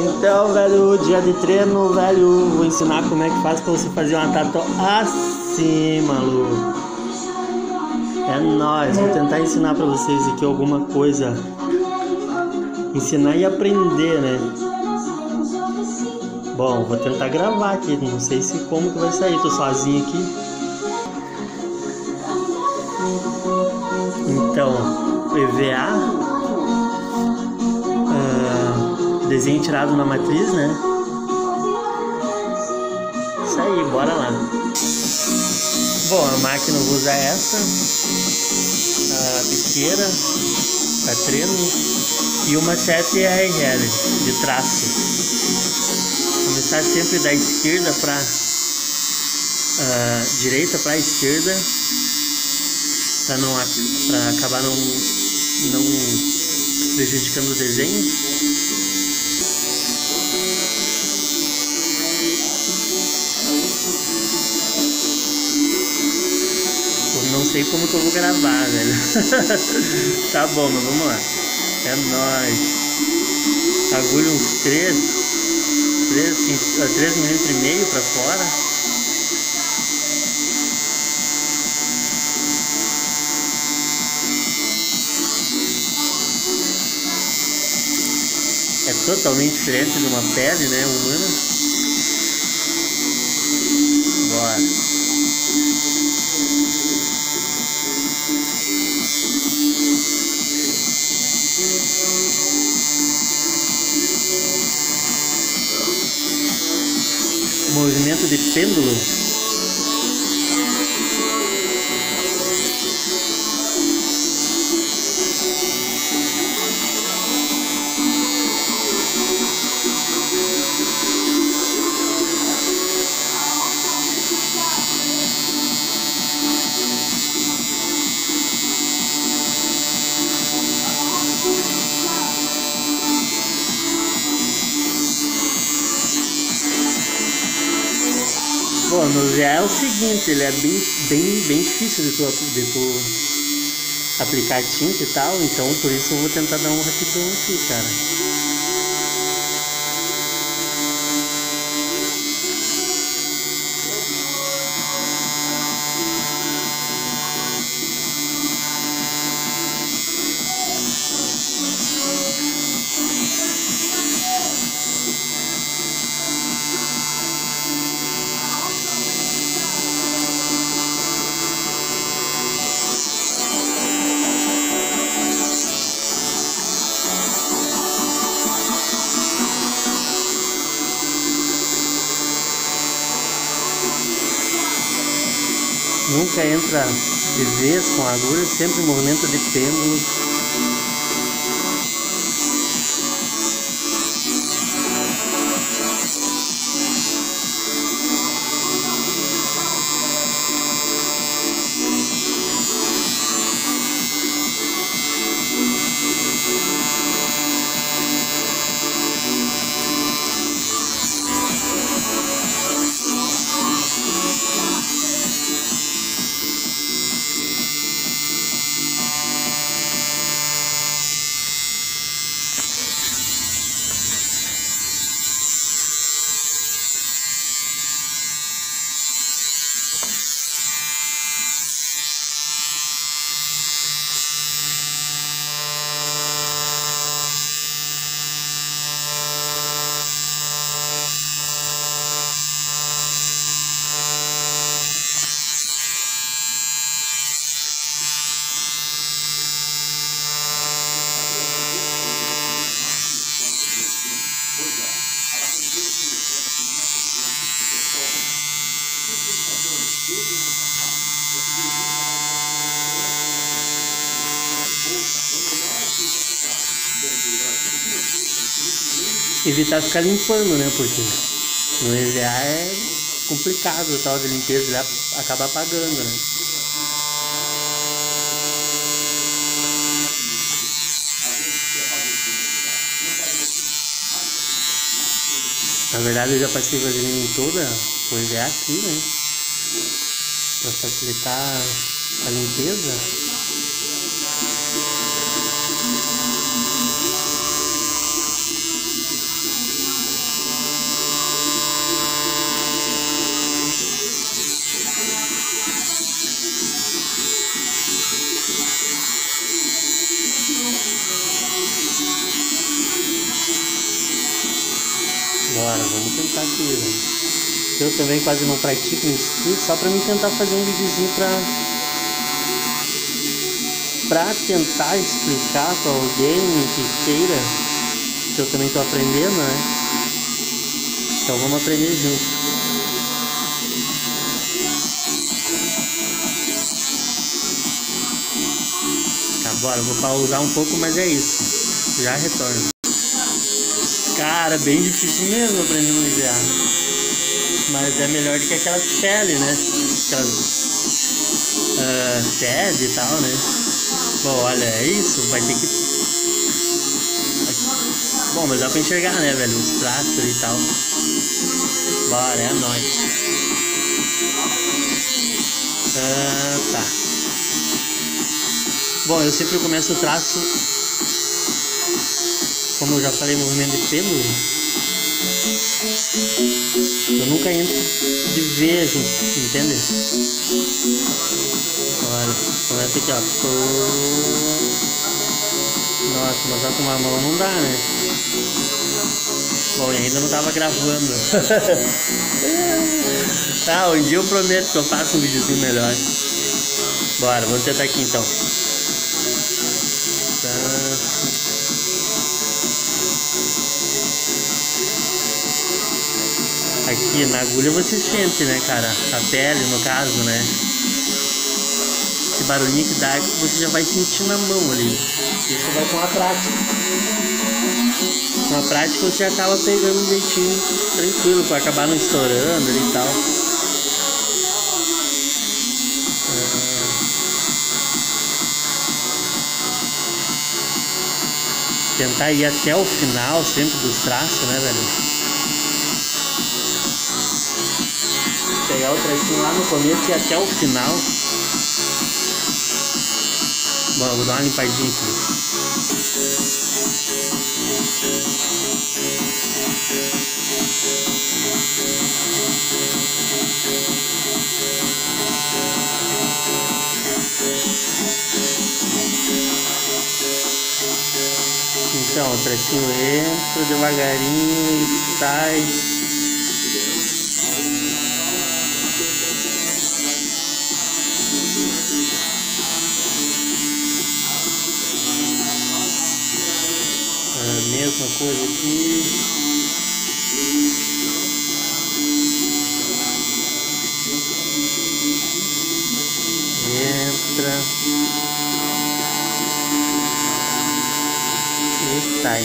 Então, velho, dia de treino, velho, vou ensinar como é que faz pra você fazer uma tatu assim, maluco. É nóis, vou tentar ensinar pra vocês aqui alguma coisa. Ensinar e aprender, né? Bom, vou tentar gravar aqui, não sei se como que vai sair, tô sozinho aqui. Então, EVA, desenho tirado na matriz, né? Isso aí, bora lá. Bom, a máquina eu vou usar essa, a biqueira para treino e uma 7RL de traço. Começar sempre da esquerda para direita para esquerda, para acabar não prejudicando o desenho. Não sei como que eu vou gravar, velho. Tá bom, mas vamos lá. É nóis. Agulha uns 3 milímetros e meio pra fora. É totalmente diferente de uma pele, né, humana. Bora. Movimento de pêndulo. Bom, no VA é o seguinte, ele é bem difícil de tu aplicar tinta e tal, então por isso eu vou tentar dar um rapidão aqui, cara. Nunca entra de vez com a agulha, sempre movimento de pêndulo. Evitar ficar limpando, né? Porque no EVA é complicado o tal de limpeza, ele acaba apagando, né? Na verdade eu já passei vaselina em toda o EVA aqui, né? Para facilitar a limpeza. Bora, vamos tentar aqui, velho. Eu também quase não pratico nisso aqui, só pra mim tentar fazer um videozinho pra tentar explicar pra alguém que queira, que eu também tô aprendendo, né? Então vamos aprender junto. Tá, bora, vou pausar um pouco, mas é isso. Já retorno. Cara, bem difícil mesmo aprender a manusear. Mas é melhor do que aquelas pele, né? Aquelas sede e tal, né? Bom, olha, é isso. Vai ter que... Bom, mas dá pra enxergar, né, velho? Os traços e tal. Bora, é nóis. Tá. Bom, eu sempre começo o traço, como eu já falei, movimento de pêndulo. Eu nunca entro de vez, entende? Olha, começa aqui, ó. Nossa, mas só com uma mão não dá, né? Bom, e ainda não tava gravando. Tá, um dia eu prometo que eu faço um videozinho melhor. Bora, vamos tentar aqui então. Aqui na agulha você sente, né, cara? A pele, no caso, né? Esse barulhinho que dá, você já vai sentir na mão ali. Isso vai com a prática. Com a prática você acaba pegando um jeitinho tranquilo, para acabar não estourando ali e tal. Tentar ir até o final sempre dos traços, né, velho? Pegar o tracinho lá no começo e até o final. Bom, eu vou dar uma limpadinha aqui. Então, o tracinho entra devagarinho e sai. Mesma coisa aqui. Entra e sai.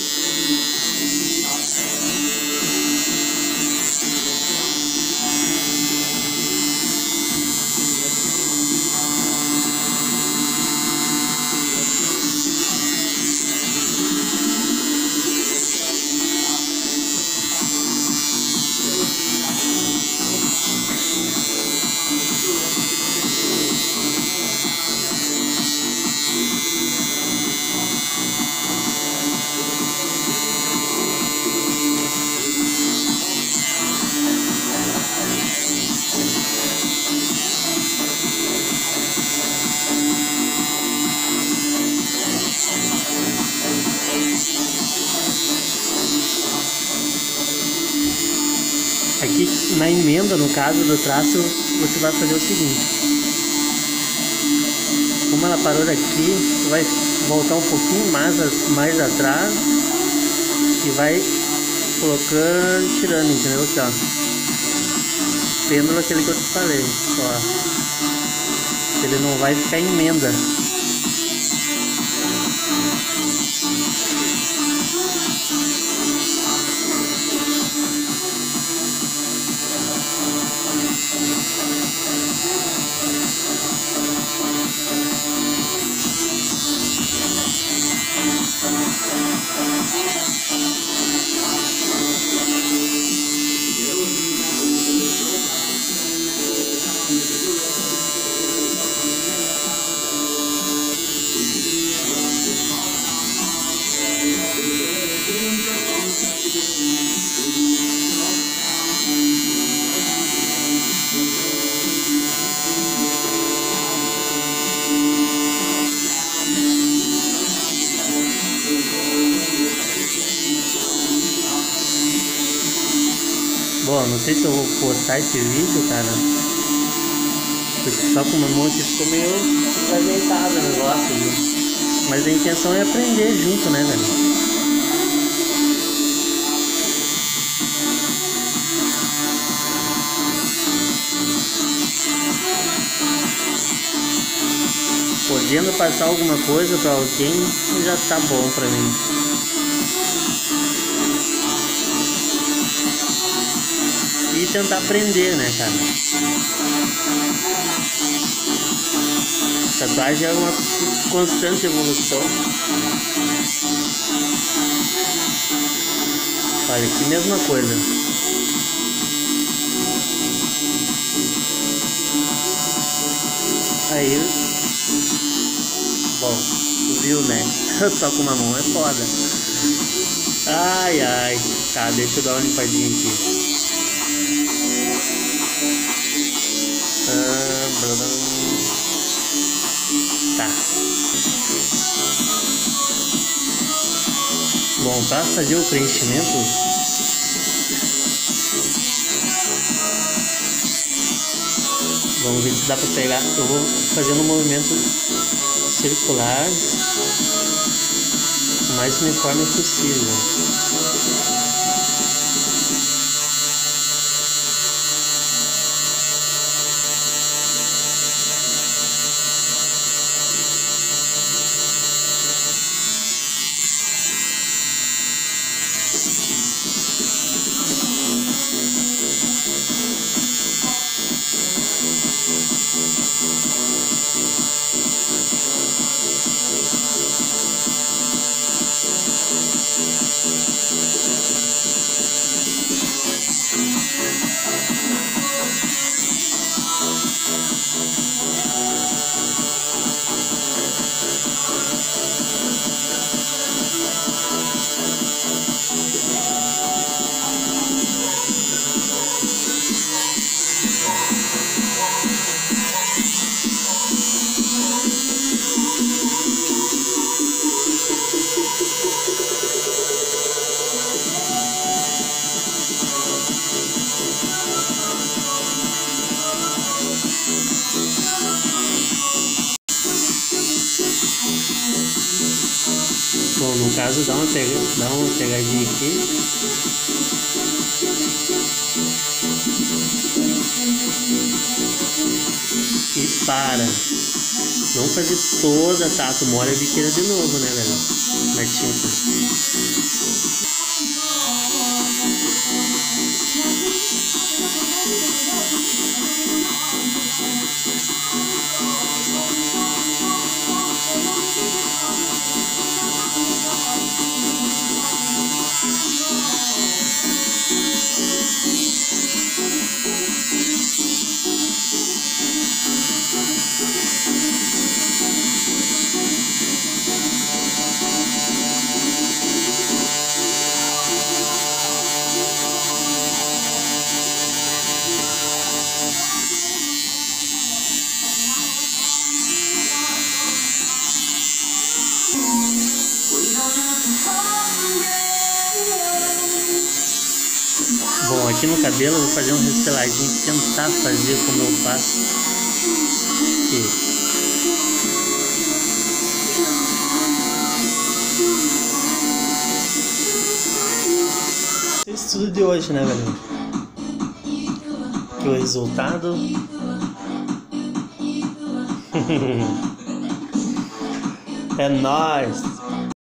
Aqui na emenda, no caso do traço, você vai fazer o seguinte. Como ela parou aqui, você vai voltar um pouquinho mais atrás e vai colocando e tirando, entendeu? Aqui, ó. Pêndulo aquele que eu te falei, ó. Ele não vai ficar em emenda. Bom, não sei se eu vou postar esse vídeo, cara. Porque só com uma mão aqui ficou meio fragmentado o negócio, viu? Mas a intenção é aprender junto, né, velho? Podendo passar alguma coisa pra alguém, já tá bom pra mim. E tentar aprender, né, cara? Tatuagem é uma constante evolução. Olha, aqui mesma coisa. Aí, bom, tu viu, né? Só com uma mão é foda. Ai, ai. Tá, deixa eu dar uma limpadinha aqui. Tá. Bom, para fazer o preenchimento, vamos ver se dá para pegar. Eu vou fazendo um movimento circular o mais uniforme possível. Bom, no caso dá uma pegadinha aqui. E para. Não fazer toda, tá? Tu molha a biqueira de novo, né, velho? Na tinta. Bom, aqui no cabelo eu vou fazer um resteladinho, tentar fazer como eu faço aqui. Esse tudo de hoje, né, velho? Aqui o resultado. É nóis!